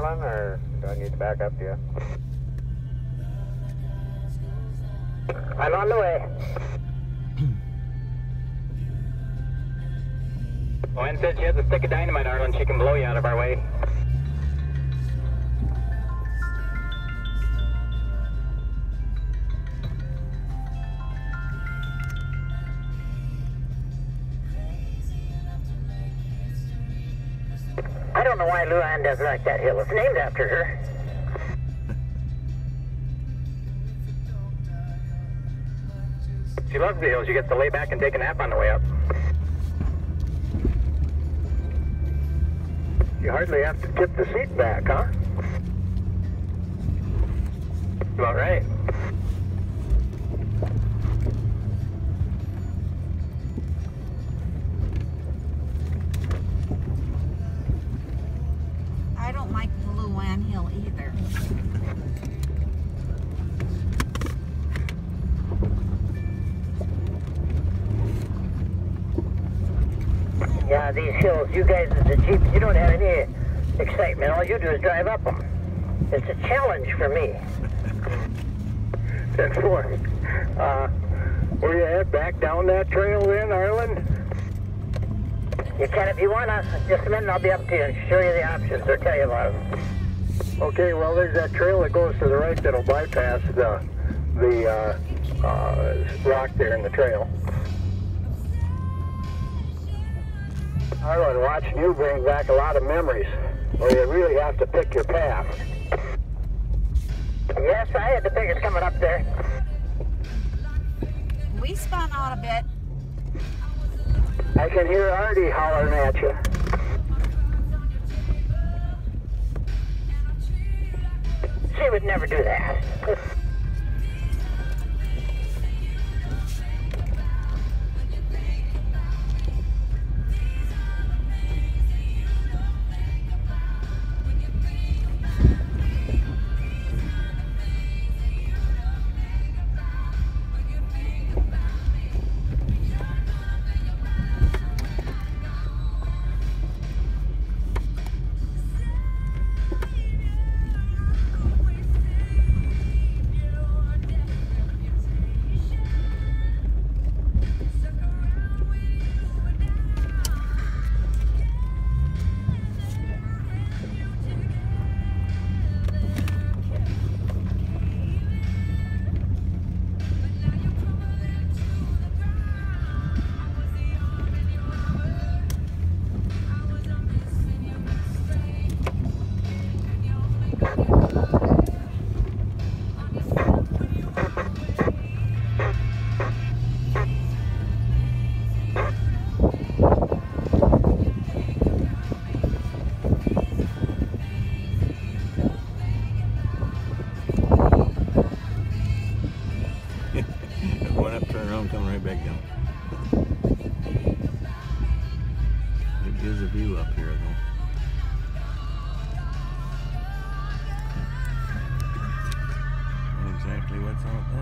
Luann, or do I need to back up to you? I'm on the way. Luann said she has a stick of dynamite, Arlen. She can blow you out of our way. I don't know why Luann doesn't like that hill. It's named after her. She loves the hills. She gets to lay back and take a nap on the way up. You hardly have to tip the seat back, huh? About right. I don't like the Luann Hill either. Yeah, these hills, you guys at the Jeep, you don't have any excitement. All you do is drive up them. It's a challenge for me. 10-4. Where you head back down that trail then, Arlen? You can if you want to. Just a minute, I'll be up to you and show you the options or tell you about them. Okay, well, there's that trail that goes to the right that'll bypass the rock there in the trail. Arlen, watching you bring back a lot of memories where you really have to pick your path. Yes, I had the biggest coming up there. We spun out a bit. I can hear Artie hollering at you. She would never do that. Going up, turn around, coming right back down. It gives a view up here though. Exactly what's out there.